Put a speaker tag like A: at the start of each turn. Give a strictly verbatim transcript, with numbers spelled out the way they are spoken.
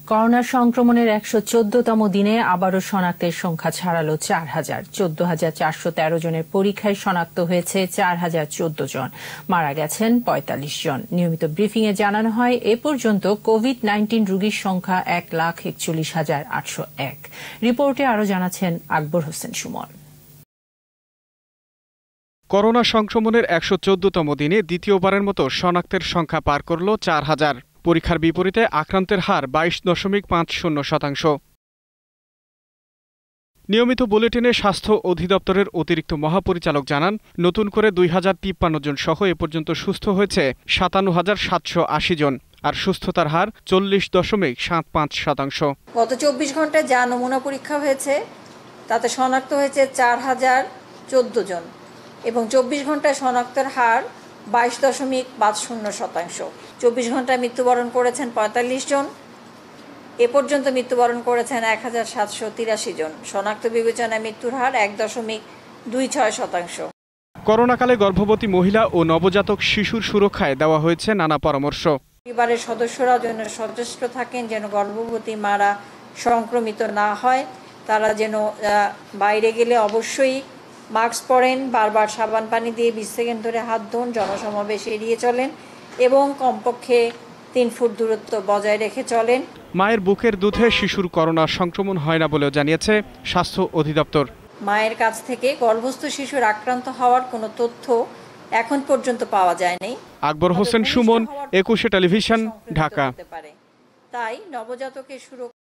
A: Corona সংক্রমণের একশো চোদ্দতম দিনে আবারও শনাক্তের সংখ্যা ছাড়ালো চার হাজার চোদ্দ হাজার চারশো তেরো জনের পরীক্ষায় শনাক্ত হয়েছে চার হাজার চোদ্দ জন, মারা গেছেন পঁয়তাল্লিশ জন। নিয়মিত ব্রিফিং এ জানানো হয় এ পর্যন্ত কোভিড নাইন্টিন রোগীর সংখ্যা এক লাখ একচল্লিশ হাজার আটশো এক। রিপোর্টে আরও জানাচ্ছেন আকবর হোসেন সুমন।
B: করোনা সংক্রমণের একশো চোদ্দতম দিনে দ্বিতীয়বারের মতো শনাক্তের সংখ্যা পার করল চার হাজার। পরীক্ষার বিপরীতে আক্রান্তের হার বাইশ দশমিক পাঁচ শূন্য শতাংশ। নিয়মিত বুলেটিনে স্বাস্থ্য অধিদপ্তরের অতিরিক্ত মহাপরিচালক জানান, নতুন করে দুই হাজার তিপ্পান্ন জন সহ এ পর্যন্ত সুস্থ হয়েছে সাতান্ন হাজার সাতশো আশি জন, আর সুস্থতার হার চল্লিশ দশমিক সাত পাঁচ শতাংশ।
C: গত চব্বিশ ঘন্টায় যা নমুনা পরীক্ষা হয়েছে তাতে শনাক্ত হয়েছে চার হাজার চোদ্দ জন এবং চব্বিশ ঘন্টায় শনাক্তের হার বাইশ দশমিক পাঁচ শূন্য শতাংশ। চব্বিশ ঘন্টায় মৃত্যুবরণ করেছেন পঁয়তাল্লিশ জন। এ পর্যন্ত মৃত্যুবরণ করেছেন এক হাজার সাতশো তিরাশি জন। শনাক্ত বিবেচনায় মৃত্যুর হার এক দশমিক দুই ছয় শতাংশ।
B: করোনাকালে গর্ভবতী মহিলা ও নবজাতক শিশুর সুরক্ষায় দেওয়া হয়েছে নানা পরামর্শ।
C: পরিবারের সদস্যরা যেন সচেষ্ট থাকেন, যেন গর্ভবতী মারা সংক্রমিত না হয়। তারা যেন বাইরে গেলে অবশ্যই মাস্ক পরেন, বারবার সাবান পানি দিয়ে বিশ সেকেন্ড ধরে হাত ধোন, জনসমাবেশ এড়িয়ে চলেন এবং কমপক্ষে তিন ফুট দূরত্ব বজায় রেখে চলেন।
B: মায়ের বুকের দুধে শিশুর করোনা সংক্রমণ হয় না বলেও জানিয়েছে স্বাস্থ্য অধিদপ্তর।
C: মায়ের কাছ থেকে গর্ভস্থ শিশুর আক্রান্ত হওয়ার কোনো তথ্য এখন পর্যন্ত পাওয়া যায়নি।
B: আকবর হোসেন সুমন, একুশে টেলিভিশন, ঢাকা।
C: তাই নবজাতকের সুরক্ষা